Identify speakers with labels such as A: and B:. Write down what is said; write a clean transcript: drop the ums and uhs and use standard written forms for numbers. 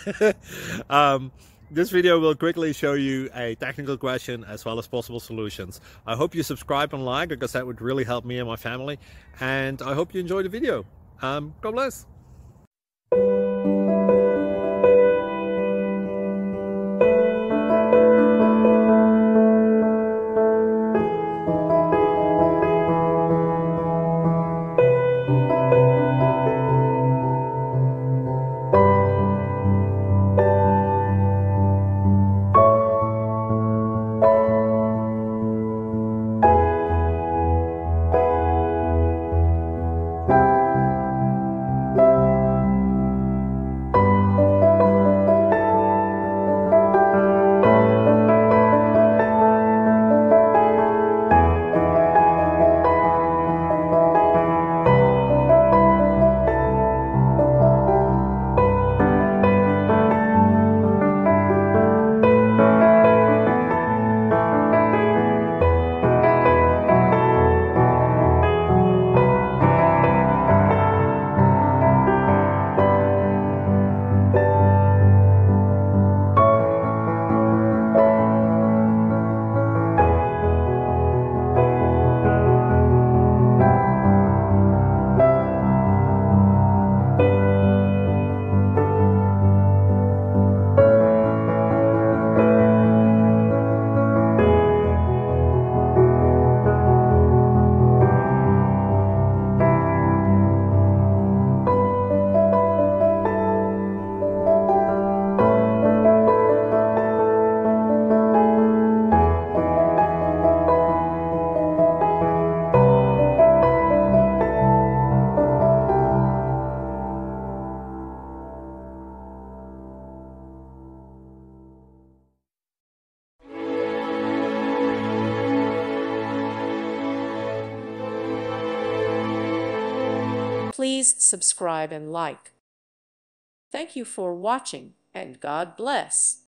A: um, this video will quickly show you a technical question as well as possible solutions. I hope you subscribe and like, because that would really help me and my family. And I hope you enjoy the video. God bless.
B: Please subscribe and like. Thank you for watching, and God bless.